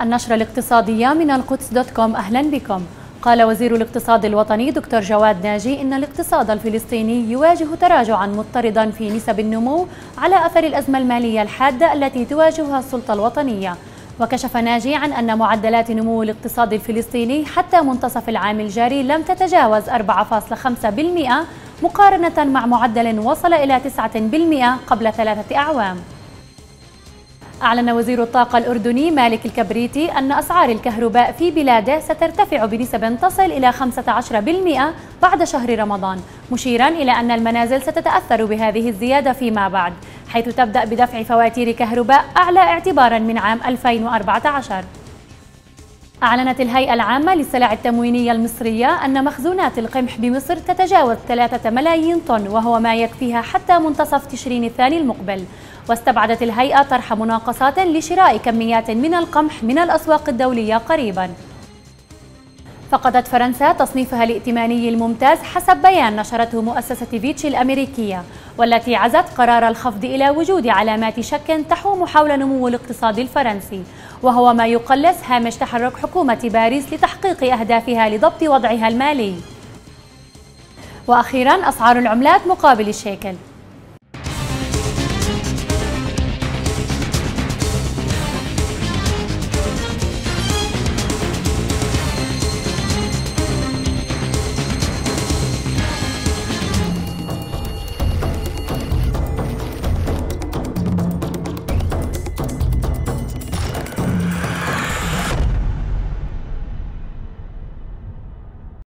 النشرة الاقتصادية من القدس دوت كوم. أهلا بكم. قال وزير الاقتصاد الوطني دكتور جواد ناجي إن الاقتصاد الفلسطيني يواجه تراجعا مضطردا في نسب النمو على أثر الأزمة المالية الحادة التي تواجهها السلطة الوطنية. وكشف ناجي عن أن معدلات نمو الاقتصاد الفلسطيني حتى منتصف العام الجاري لم تتجاوز 4.5% مقارنة مع معدل وصل إلى 9% قبل 3 أعوام. أعلن وزير الطاقة الأردني مالك الكبريتي أن أسعار الكهرباء في بلاده سترتفع بنسب تصل إلى 15% بعد شهر رمضان، مشيرا إلى أن المنازل ستتأثر بهذه الزيادة فيما بعد، حيث تبدأ بدفع فواتير كهرباء أعلى اعتبارا من عام 2014. أعلنت الهيئة العامة للسلع التموينية المصرية أن مخزونات القمح بمصر تتجاوز 3 ملايين طن، وهو ما يكفيها حتى منتصف تشرين الثاني المقبل. واستبعدت الهيئة طرح مناقصات لشراء كميات من القمح من الأسواق الدولية قريباً. فقدت فرنسا تصنيفها الائتماني الممتاز حسب بيان نشرته مؤسسة فيتش الأمريكية، والتي عزت قرار الخفض إلى وجود علامات شك تحوم حول نمو الاقتصاد الفرنسي، وهو ما يقلص هامش تحرك حكومة باريس لتحقيق أهدافها لضبط وضعها المالي. وأخيراً أسعار العملات مقابل الشيكل.